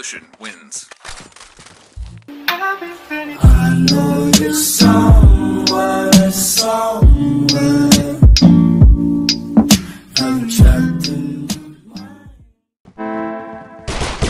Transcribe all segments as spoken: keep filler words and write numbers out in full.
Coalition wins. I know you're somewhere, somewhere. I'm trapped in your mind.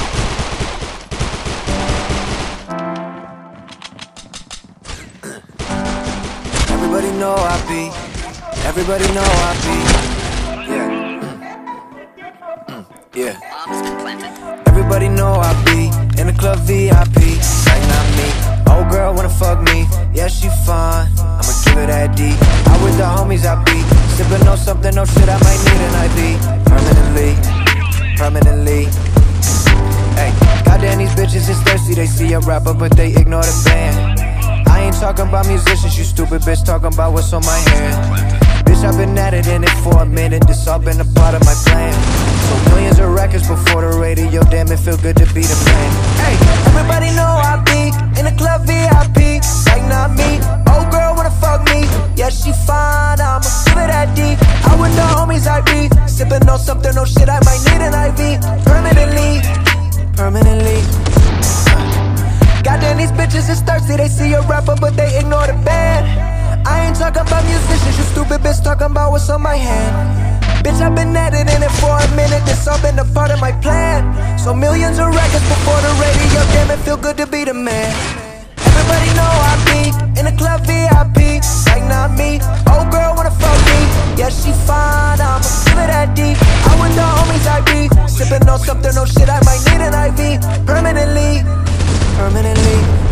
Everybody know I be, everybody know I be, yeah, mm. yeah. Everybody know I be in the club V I P, like not me. Old girl wanna fuck me, yeah she fine, I'ma give her that D. I with the homies I be, sippin' on something, no shit I might need an I V. Permanently, permanently. Hey, goddamn these bitches is thirsty, they see a rapper but they ignore the band. I ain't talking about musicians, you stupid bitch, talking about what's on my hand. Bitch, I've been at it in it for a minute, this all been a part of my plan. So millions of records before the radio, damn it feel good to be the man. Hey, everybody know I be in the club V I P, like not me. Old girl wanna fuck me, yeah she fine, I'ma give her that D. I with the homies I be, sippin' on something, no shit I might need an I V. Permanently, permanently. Goddamn these bitches is thirsty, they see a rapper but they ignore the band. I ain't talking about musicians, you stupid bitch, talking about what's on my hand. Bitch, I've been at it in it for a minute, this all been a part of my plan. So millions of records before the radio, damn it feel good to be the man. Everybody know I be in the club V I P, like not me. Old girl wanna fuck me, yeah she fine, I'ma give her that D. I with the homies I be, sippin' on something, no shit I might need an I V. Permanently, permanently.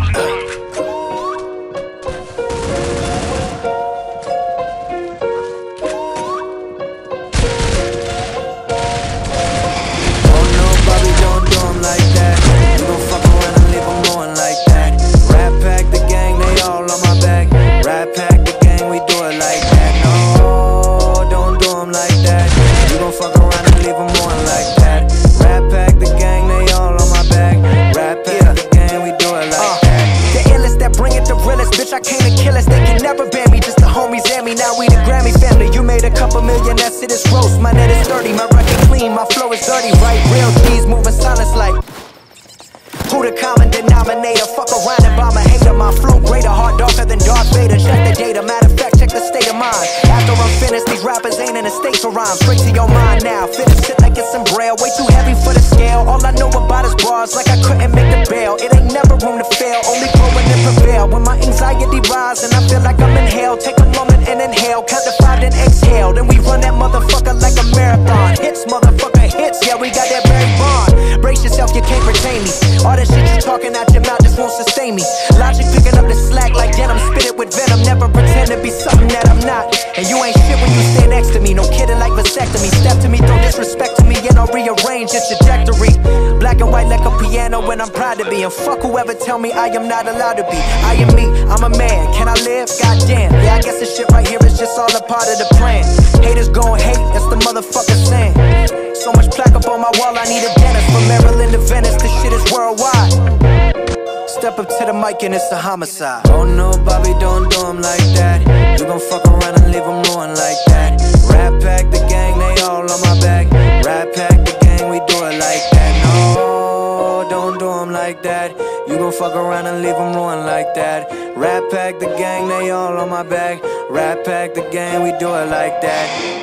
I came to kill us, they can never ban me, just the homies and me, now we the Grammy family. You made a couple million, that's it, it's gross, my net is thirty, my record clean, my flow is dirty, right? Real G's moving silence like who the common denominator, fuck around and bomb a hater. My flow greater, hard darker than Darth Vader. Check the data, matter of fact, check the state of mind. After I'm finished, these rappers ain't in a state for rhyme. Straight to your mind now, finish it like it's some braille. Way too heavy for the scale, all I know about is bars, like I couldn't make the bail. It ain't never room to fail, only growing and prevail. When my anxiety rise and I feel like I'm in hell, take a moment and inhale, count to five then exhale. Then we run that motherfucker like a marathon. Hits, motherfucker, hits, yeah we got that very bond. Brace yourself, you can't retain me. All that shit you talking out your mouth just won't sustain me. Logic picking up the slack like denim, spit it with venom. Never pretend to be something that I'm not. And you ain't shit when you stand next to me. No kidding like vasectomy. Step to me, throw disrespect to me, and I'll rearrange your trajectory. Black and white like a piano, and I'm proud to be. And fuck whoever tell me I am not allowed to be. I am me, I'm a man. Can I live? Goddamn. Yeah, I guess this shit right here is just all a part of the plan. Haters gon' hate, that's the motherfucker saying. So much plaque up on my wall, I need a dentist. From Maryland to Venice, this shit is worldwide. Step up to the mic and it's a homicide. Oh no, Bobby, don't do him like that. You gon' fuck around and leave him ruined like that. Rat Pack, the gang, they all on my back. Rat Pack, the gang, we do it like that. No, don't do him like that. You gon' fuck around and leave him ruined like that. Rat Pack, the gang, they all on my back. Rat Pack, the gang, we do it like that.